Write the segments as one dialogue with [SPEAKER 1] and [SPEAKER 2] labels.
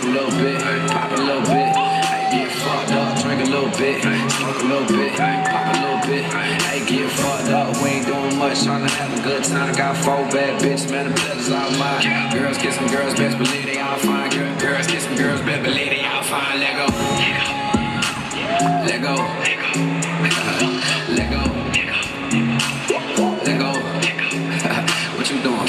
[SPEAKER 1] smoke a little bit, pop a little bit. Hey, get fucked up, drink a little bit, smoke a little bit, pop a little bit. Hey, get fucked up, we ain't doing much, tryna have a good time. Got 4 bad bitches, man, the pleasure's all mine. Girls get some girls, best believe they all fine. Girls get some girls, best believe they all fine. Let go, let go, let go, let go, let go. What you doing?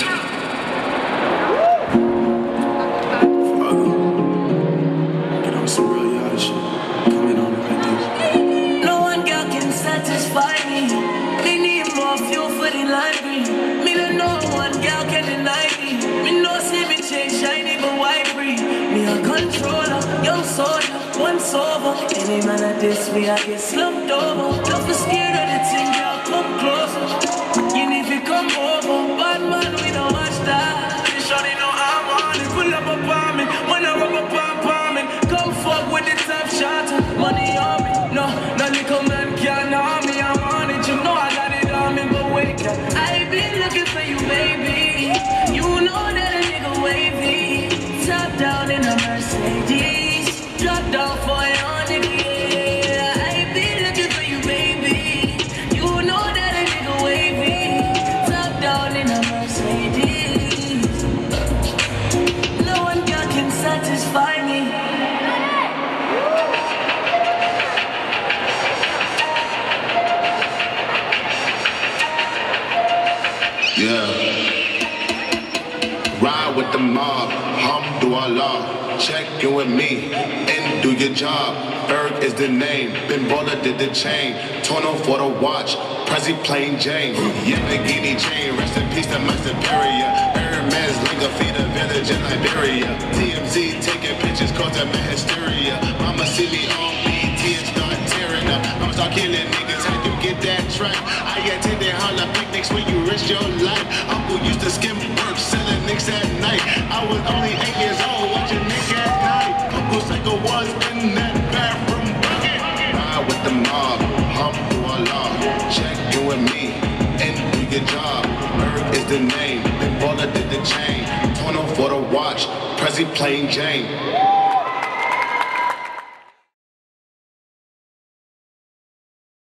[SPEAKER 2] Satisfy me. Me need more fuel for the library. Me don't know one girl can deny me. Me no see me change shiny but white free. Me a controller, young soldier, once over. Any man at this me I get slumped over. Don't be scared of the thing, girl, come closer. You need to come over. Bad man, we don't watch that. You surely know I'm on it. Pull up upon me, when I rub up on me. Come fuck with the top shot. Money on me, no little man can't harm me. I'm on it, you know I got it on me, but wait up. I've been looking for you, baby. You know that a nigga wavy. Top down in a Mercedes, drop down for your nigga, yeah. I've been looking for you, baby. You know that a nigga wavy. Top down in a Mercedes. No one girl can satisfy me.
[SPEAKER 3] Yeah. Ride with the mob, hamdulillah. Check in with me and do your job. Berg is the name, Ben Baller did the chain. Tono for the watch, Prezi plain Jane. Yamagini chain, rest in peace to my superior. Hermes Linga feed a village in Liberia. TMZ taking pictures causing my hysteria. Mama see me on BT and start tearing up. I'ma start killing niggas, how you get that track? I attended holla picnics when you risk your life. Uncle used to skim work, selling nicks at night. I was only 8 years old, watching Nick at night. Uncle Psycho was in that bathroom bucket. Ride with the mob, hamdulillah. Check in with me and do your job. Berg is the name, Ben Baller did the chain. Tono for the watch, Prezi plain Jane.